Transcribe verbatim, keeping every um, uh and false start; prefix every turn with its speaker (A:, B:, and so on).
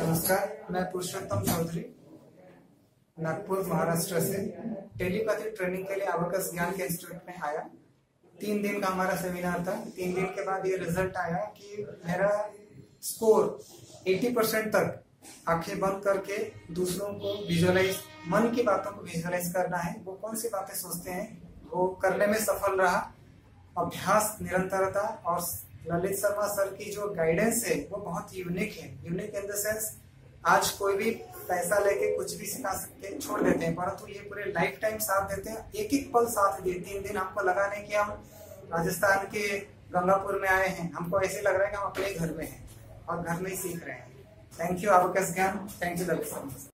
A: नमस्कार, मैं पुरुषोत्तम चौधरी नागपुर महाराष्ट्र से टेलीपैथी ट्रेनिंग के लिए अबकस ज्ञान के इंस्टीट्यूट में आया। तीन दिन का हमारा सेमिनार था। तीन दिन के बाद ये रिजल्ट आया कि मेरा स्कोर अस्सी परसेंट तक आंखें बंद करके दूसरों को विजुअलाइज, मन की बातों को विजुअलाइज करना है, वो कौन सी बातें सोचते हैं वो करने में सफल रहा। अभ्यास, निरंतरता और ललित शर्मा सर की जो गाइडेंस है वो बहुत यूनिक है। यूनिक इन द सेंस, आज कोई भी पैसा लेके कुछ भी सिखा सकते छोड़ देते हैं, परंतु ये पूरे लाइफ टाइम साथ देते हैं, एक एक पल साथ दिए। तीन दिन हमको लगा नहीं कि हम राजस्थान के गंगापुर में आए हैं, हमको ऐसे लग रहा है कि हम अपने घर में हैं और घर में ही सीख रहे हैं। Thank you abacus Gyan, thank you Lalit Sharma.